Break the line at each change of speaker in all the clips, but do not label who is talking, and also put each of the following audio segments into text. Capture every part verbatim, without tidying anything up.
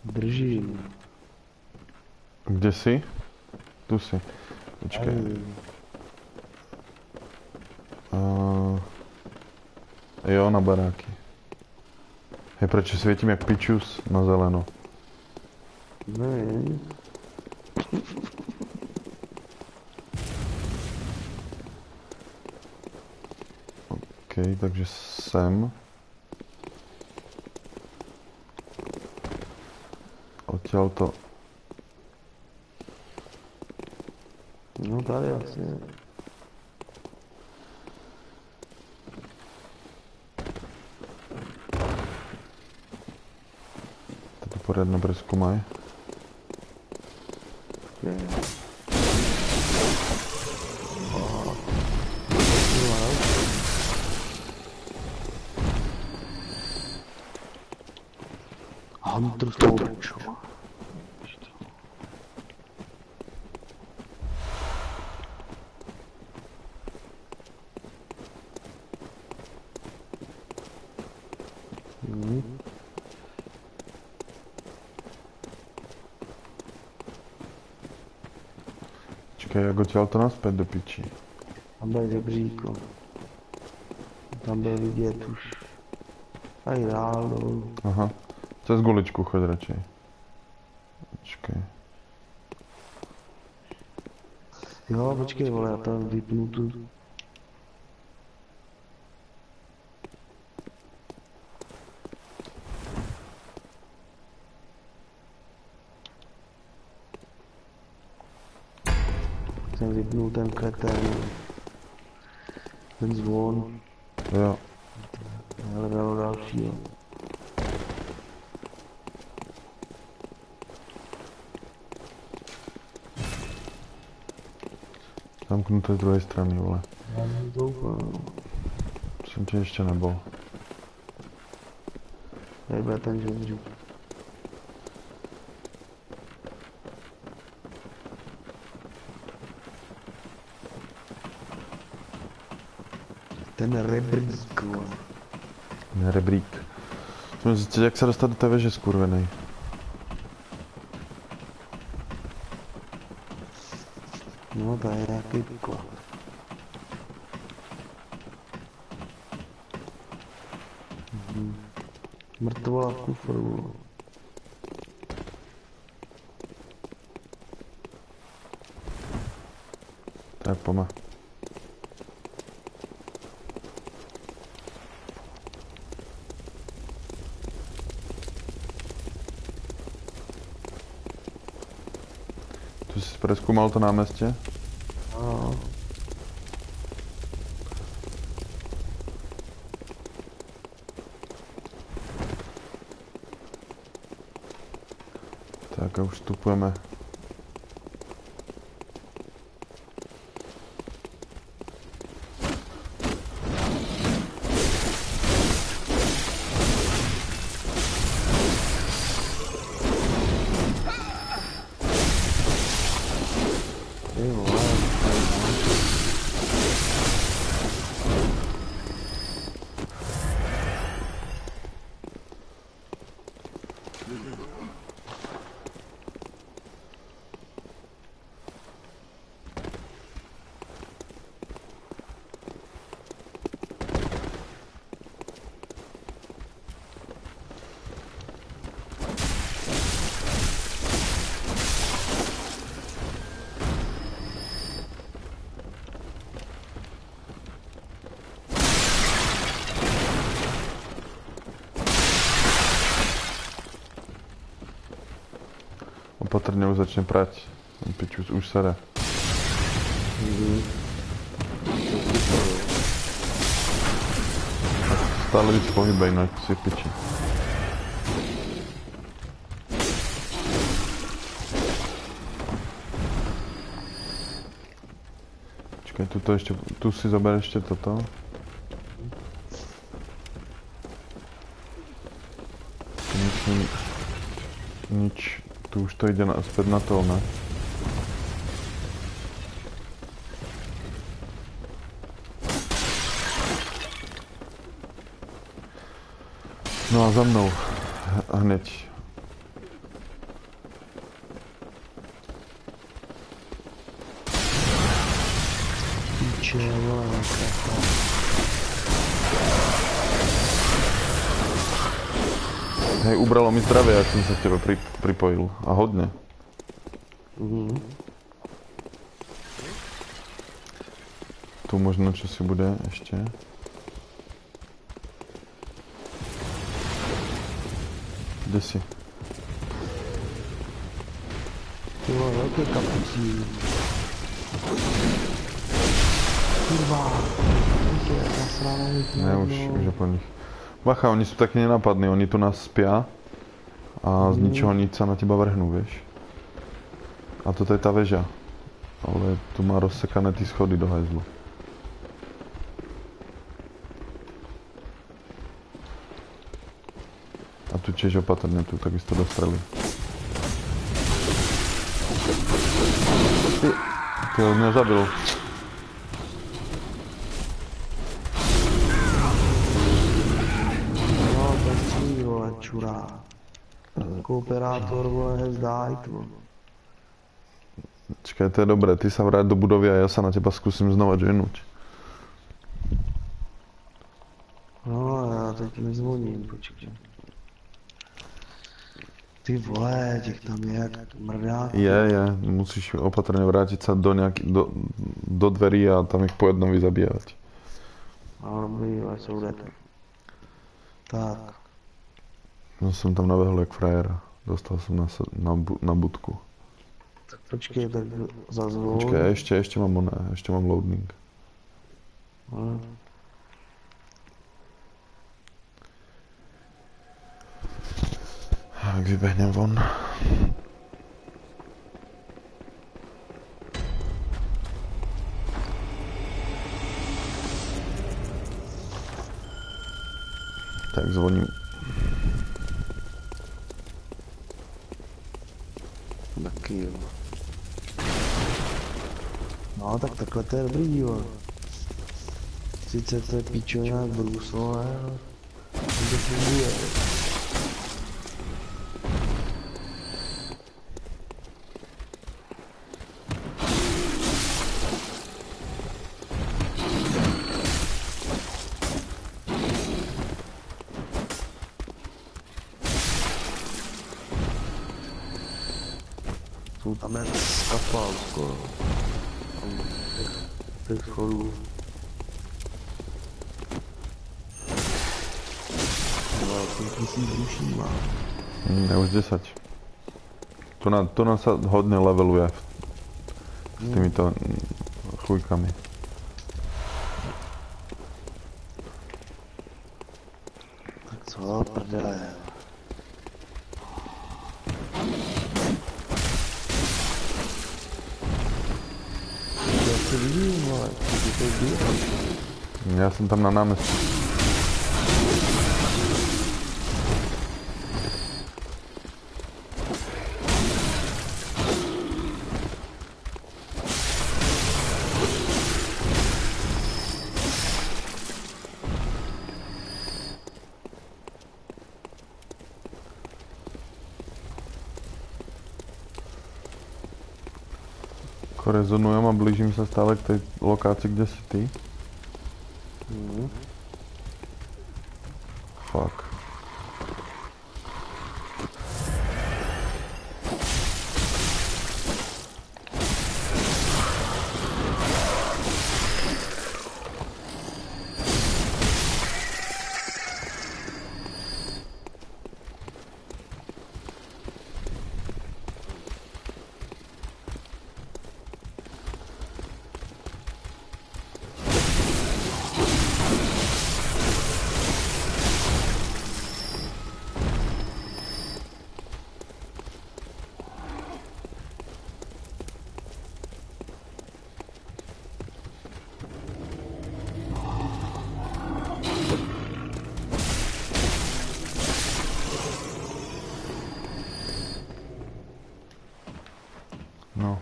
Držím.
Kde jsi? Tu jsi. Počkej. Uh, jo, na baráky. Hej, proč světím jak pičus na zeleno?
Ne.
OK, takže sem. Odtěl to.
No tady asi.
Tady pořádno preskúmaj.
Je. Hunter Torch. Hmm.
Počkej, jak odtěl to naspět do piči.
Tam byl žebříko. Tam byl vidět už. Tady dál dolů.
Aha. Přes guličku choď radšej. Počkej.
Jo, počkej, vole, já tam vypnu tu. Jsem vypnul ten kretén. Ten zvon.
Jo.
Hledalo dalšího.
Zamknuté z druhé strany, vole.
Já jsem doufal.
Jsem tě ještě nebol.
Tady byl ten žebřík. Ten rebrík, vole.
Ne, rebrík. Musím zjistit, jak se dostat do té věže, skurvenej.
No, to je nějaký pikla. Mhm. Mrtvola v kufru.
Tak poma. Tu jsi preskoumal to náměstí?
No.
Tak a už vstupujeme.
Ty vole, tady máš.
Opatrně už začne prať. Ten pičus už sere.
Mhm.
Stále víc pohybej, no ať si piči. Počkej, tu to ještě, tu si zaber ještě toto. Nič, nič, nič, tu už to jde na, zpět na to, ne? No a za mnou, hned.
piče, vole, jaká.
Hej, ubralo mi zdravie, jak som sa k tebe pri, pripojil. A hodne.
Mhm.
Tu možno čo si bude ešte. Kde si?
Ty vole, velké kapucí. Kurva. Díky, nasrávaných.
Ne, už, už je po nich. Bacha, oni sú takí nenápadní, oni tu nás spia. A z ničoho nič sa na teba vrhnú, vieš. A toto je tá väža. Ale tu má rozsekané ty schody do hajzlu. A tu tiež opatrne, tu takisto dostreli. Ty, ty ho mňa zabil.
No, to je svý, vole, čurá. Kooperátor, vole, has died, vole.
Čakaj, to je dobré, ty sa vráť do budovy a ja sa na teba skúsim znova joinúť.
No, já teď nezvoním, počkej. Ty vole, těch tam je jak mrdá.
Je, je, musíš opatrne vrátiť sa do, nejaký, do, do dverí a tam ich po jednom vyzabíjať.
A dobrý, ale jsou dead. Tak.
No som tam nabehol jak frajera. Dostal som na, na, na budku.
Tak počkej, tak zazvol.
Počkaj, ešte, ešte mám oné, ešte mám loading.
No.
Tak vybehnem von. Tak zvoním.
Taky jo. No tak takhle to je dobrý, jo. Sice to je píčovina jak bruslo, ale to funguje. Jsou tam jen skapal skoro. Těch schodů. Velký tisíc duší má.
Mm, ja už desať. Tu, na, tu nás sa hodne leveluje s týmito chujkami.
Tak co, prdele. Já se vidím, ale ty to jde.
Ja som tam na námestí. Rezonujem a blížim sa stále k tej lokácii, kde si ty.
Mm.
Fuck. No.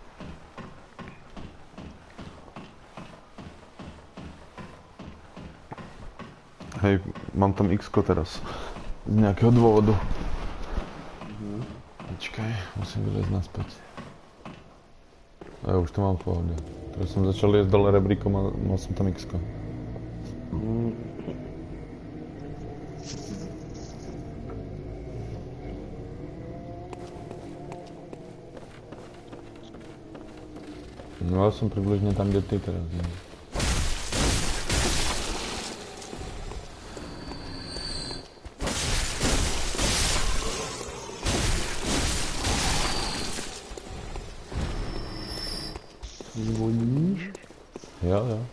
Hej, mám tam X-ko teraz. Z nejakého dôvodu.
Mhm.
Počkaj, musím vylezť naspäť. Ja už to mám v pohode. To jsem začal jet dole rebríkom a mal jsem tam X.
Hmm.
No já jsem přibližně tam, kde ty teraz. Ne?
Zvoníš?
Jo, jo.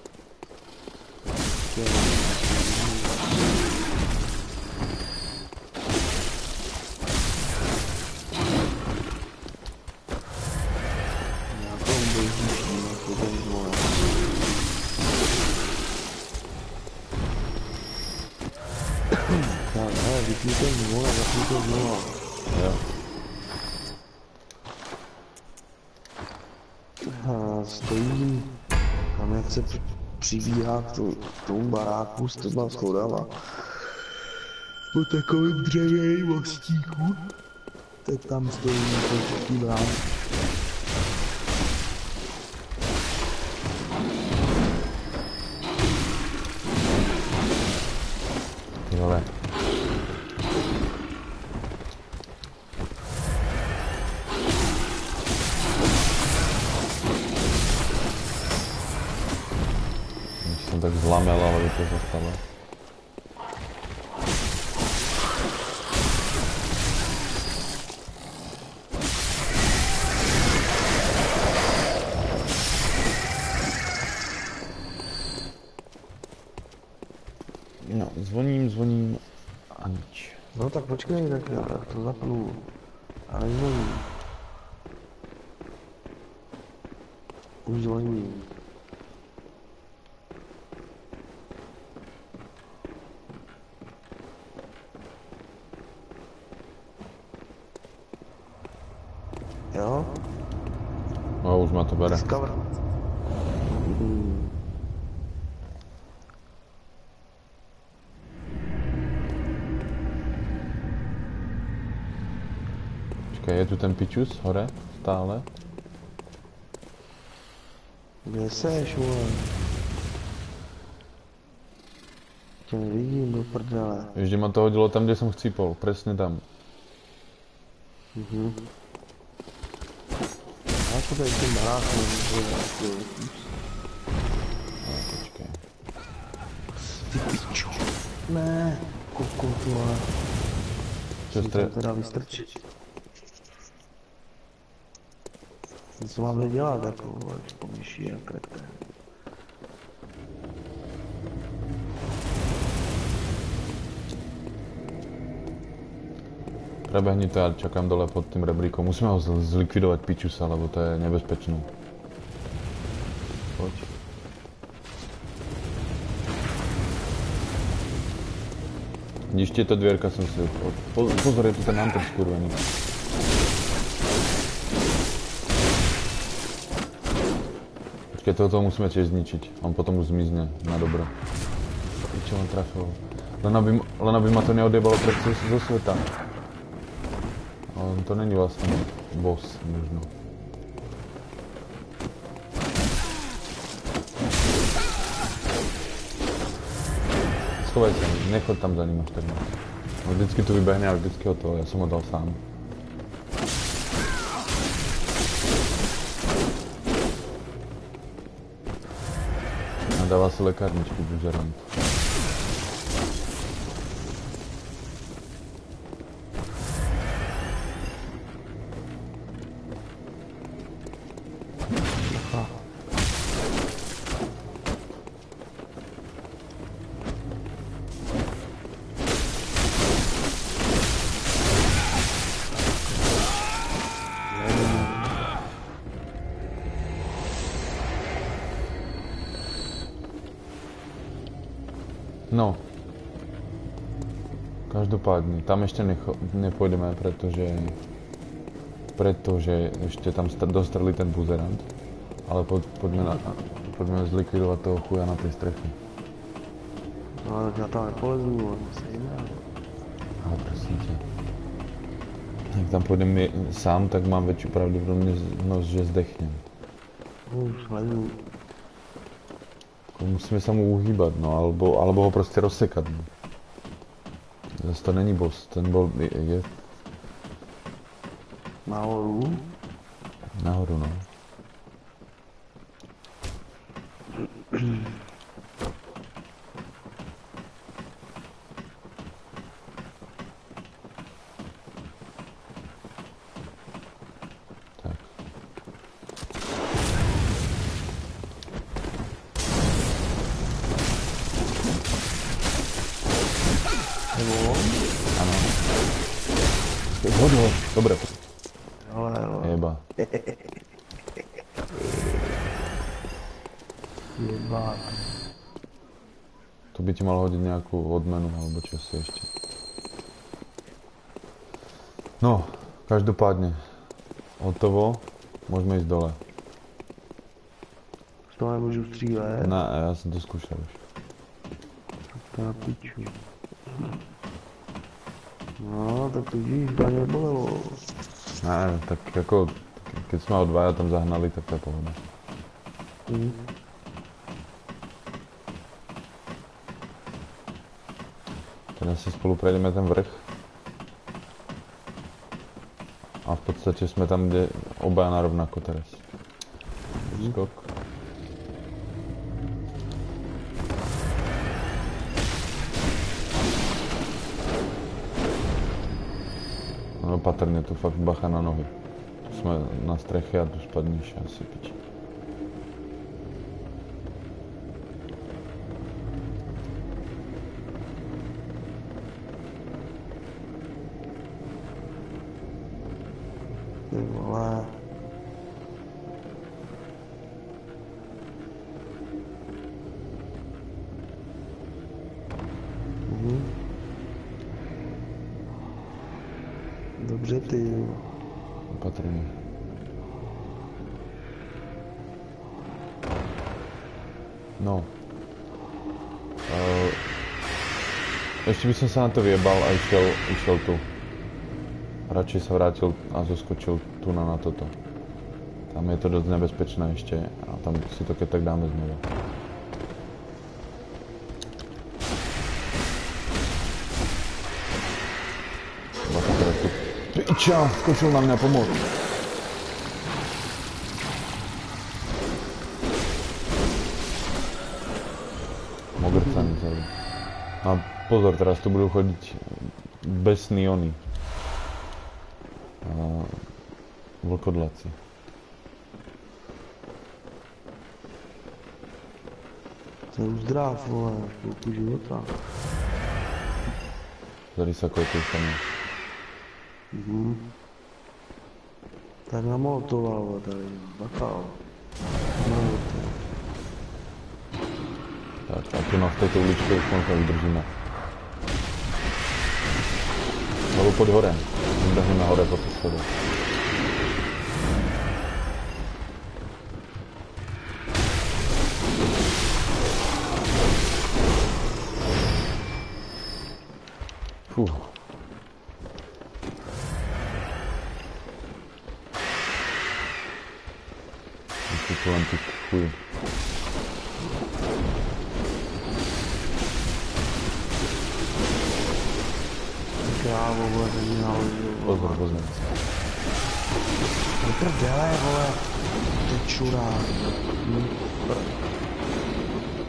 Nějakou běžíš, nějakou ten zvon. Tak, hele, vypni ten zvon a zapni to znovu.
Jo.
A stojí tam, jak se přivíhá k tomu, k tomu baráku s těma schodama. Po takovém dřevěném mostíku. Tak tam stojí nějaký brán.
Ty vole. Když jsem tak zlamel, ale by to zastalo. No, zvoním, zvoním a nič.
No tak počkej, tak já to zapnu. A nezvoním. Už zvoním. Jo?
No, už má to bere.
Discover. Hmm.
Počkej, je tu ten pičus hore? Stále?
Kde seš, vole? Tě nevidím do prdele.
Ještě ma to hodilo tam, kde jsem chcípol. Přesně tam.
Mhm. Já to tady ten barák nevím,
No, počkej.
ty pičo. Ne, koko, ty vole.
Co
Musím to
stre...
teda vystrčit. Co máme dělat, jako, vole, pomyší a kretén.
Prebehni to, já čekám dole pod tím rebríkom. Musíme ho zl- zlikvidovat pičusa, lebo to je nebezpečné. Pojď. Když tieto dvierka som si... Po, pozor, je tu ten Hunter skurvený. Počkej, tohoto musíme tiež zničiť. On potom už zmizne na dobro. Pičo, on trafil. Len aby, len aby ma to neodjebalo pred zo sveta. On to není vlastne boss, možno. Schovaj sa, nechoď tam za ním až tak moc. On vždycky tu vybehne a vždycky ho to, ja som ho dal sám. A dáva si lekárničku, bužerant. No. Každopádně, tam ještě necho, nepůjdeme, protože... Protože ještě tam dostrelí ten buzerant. Ale pod, pojďme, na, pojďme zlikvidovat toho chuja na té strechy.
No ale já tam nepolezu, on se jiná.
Ale prosím tě. Jak tam půjdem sám, tak mám větší pravděpodobnost, že zdechnem.
Už sleduju.
Musíme se mu uhýbat, no, alebo, alebo ho prostě rozsekat. No. Zase to není boss, ten bol je, je
Nahoru.
nahoru, no. Tak.
Nebo on?
Ano. Hodno, dobré.
Ale, ale.
Jeba.
Jebák.
To by ti mal hodit nějakou odmenu, alebo čo si ještě. No, každopádně. Hotovo. Můžeme jít dole.
Z toho nemůžu střílet.
Ne, já jsem to zkoušel už.
To na piču. No, tak to vidíš, to mě bolelo.
Ne, tak jako, když jsme ho dvaja tam zahnali, tak to je pohoda.
Hm.
Teď si spolu prejdeme ten vrch. A v podstatě jsme tam, kde oba narovnako teraz. Skok. No opatrně, tu fakt bacha na nohy. Tu jsme na střeche a tu spadneš asi piči.
Ty vole. Mhm. Dobře ty.
Opatrně. No. Uh, ještě bych se na to vyjebal a išel, išel tu. Radši se vrátil a zaskočil tu na, na toto. Tam je to dost nebezpečné ještě a tam si to keď tak dáme znovu. Bacha teda tu. Piča, skočil na mě pomoc. Mogrcaný celý. A pozor, teraz tu budou chodit bez neony. Vlkodlaci.
Jsem zdrav, vole, chvilku života.
Tady se koukej sami.
Mhm. Tak namolotoval, vole, tady, bakal. No, to.
Tak a tu na této uličce už konka udržíme. Nebo pod horem. Jdeme nahoře po té schodě. Fuh. Ještě kolem těch chuj.
Krávo, vole, to mě naložil.
Pozor, pozor.
Do prdele, vole. Ty čurák.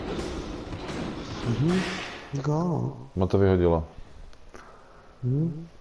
Mhm. Go.
Mo to vyhodilo.
Mhm.